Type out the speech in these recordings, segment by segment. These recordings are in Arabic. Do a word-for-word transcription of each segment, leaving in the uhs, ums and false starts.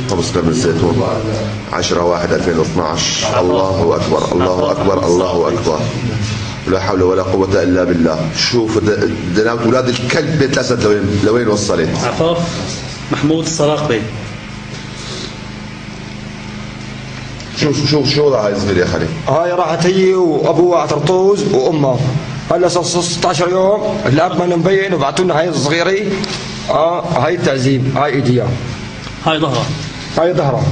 خمس كرم الزيتون عشرة واحد ألفين واثنعش. الله أكبر الله أكبر الله أكبر. لا حول ولا قوة إلا بالله. شوف دناوة أولاد الكلب بيت الأسد لوين لوين وصلت. عفاف محمود الصراقبي. شوف شوف شو هاي صغير يا خالي. هاي راحت هي وابوها طرطوز وامها. هلا صار ستة عشر يوم الاب ما مبين وبعثوا لنا هاي الصغيره. اه هاي التعذيب. هاي ايديها. هاي ظهرها. هاي ظهرها.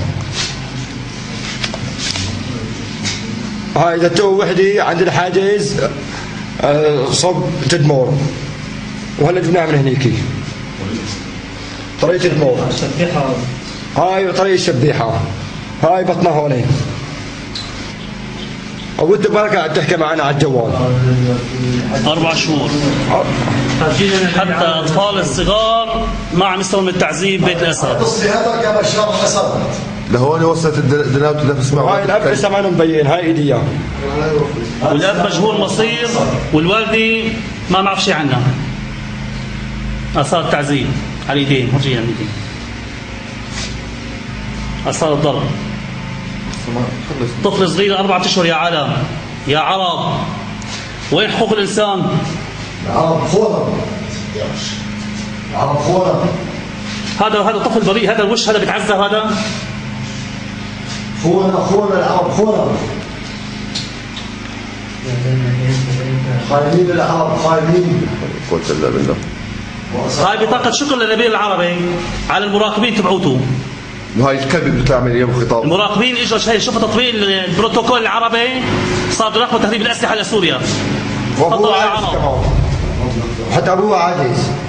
هاي اذا تو وحده عند الحاجز آه صب تدمور. وهلا جبناها من هنيك. طريقه تدمور. الشبيحه. هاي طريقه الشبيحه. هاي بطنها هون. وانت بركة عم تحكي معنا على الجوال. أربع شهور. حتى أطفال الصغار ما عم يستووا من التعذيب بيت الأسد. تصلي هذا يا بشار الأسد. لهون وصلت الدناوة اللي بسمعوا. هاي الأب لسه ما مبين. هاي ايديها. والأب مجهول مصير والوالدة ما نعرف شيء عنها. آثار التعذيب على اليدين. ورجيها اليدين. آثار الضرب. طفل صغير أربعة أشهر يا عالم يا عرب. وين حقوق الإنسان؟ العرب خونة. العرب خونة. هذا هذا طفل بريء. هذا الوش هذا بيتعذب. هذا خونة خونة العرب خونة. خاينين العرب خاينين. قوة إلا بالله. هاي بطاقة شكر للنبي العربي على المراقبين تبعوته. وهاي الكلب بتعمل ايام خطاب. المراقبين اجوا شايف شوفوا تطبيق البروتوكول العربي صار يراقبوا تهريب الاسلحه لسوريا. وابوها عاجز كمان. حتى ابوها عاجز.